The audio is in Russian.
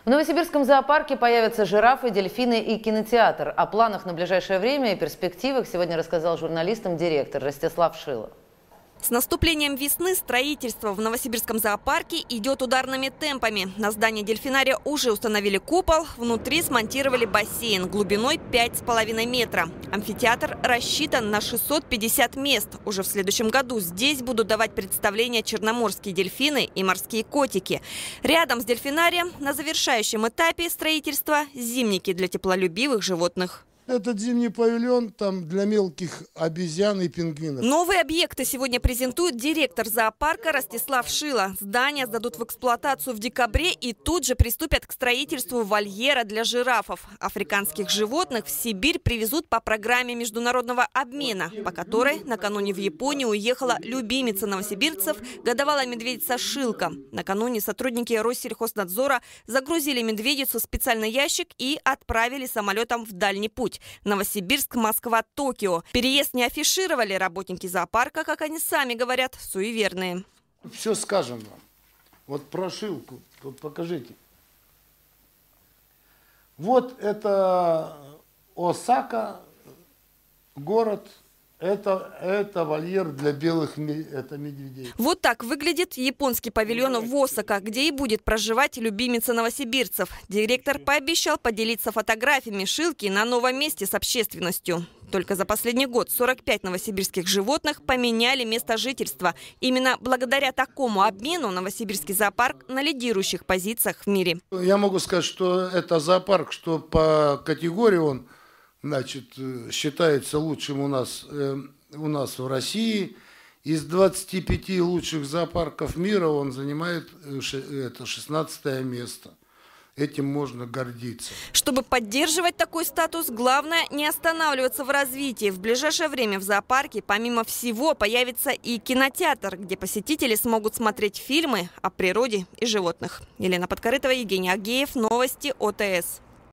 В Новосибирском зоопарке появятся жирафы, дельфины и кинотеатр. О планах на ближайшее время и перспективах сегодня рассказал журналистам директор Ростислав Шила. С наступлением весны строительство в Новосибирском зоопарке идет ударными темпами. На здании дельфинария уже установили купол, внутри смонтировали бассейн глубиной 5,5 метра. Амфитеатр рассчитан на 650 мест. Уже в следующем году здесь будут давать представления черноморские дельфины и морские котики. Рядом с дельфинарием на завершающем этапе строительства зимники для теплолюбивых животных. Этот зимний павильон там для мелких обезьян и пингвинов. Новые объекты сегодня презентует директор зоопарка Ростислав Шила. Здания сдадут в эксплуатацию в декабре и тут же приступят к строительству вольера для жирафов. Африканских животных в Сибирь привезут по программе международного обмена, по которой накануне в Японию уехала любимица новосибирцев годовалая медведица Шилка. Накануне сотрудники Россельхознадзора загрузили медведицу в специальный ящик и отправили самолетом в дальний путь. Новосибирск, Москва, Токио. Переезд не афишировали работники зоопарка, как они сами говорят, суеверные. Все скажем вам. Вот про Шилку, вот покажите. Вот это Осака, город. Это вольер для белых медведей. Вот так выглядит японский павильон в Осака, где и будет проживать любимица новосибирцев. Директор пообещал поделиться фотографиями Шилки на новом месте с общественностью. Только за последний год 45 новосибирских животных поменяли место жительства. Именно благодаря такому обмену Новосибирский зоопарк на лидирующих позициях в мире. Я могу сказать, что это зоопарк, что по категории он, значит, считается лучшим у нас в России. Из 25 лучших зоопарков мира он занимает это 16 место. Этим можно гордиться. Чтобы поддерживать такой статус, главное не останавливаться в развитии. В ближайшее время в зоопарке, помимо всего, появится и кинотеатр, где посетители смогут смотреть фильмы о природе и животных. Елена Подкорытова, Евгений Агеев. Новости ОТС.